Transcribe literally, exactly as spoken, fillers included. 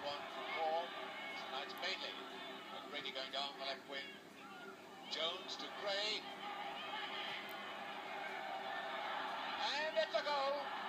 one from Paul. Now it's Bailey. Brady going down the left wing. Jones to Gray. And it's a goal.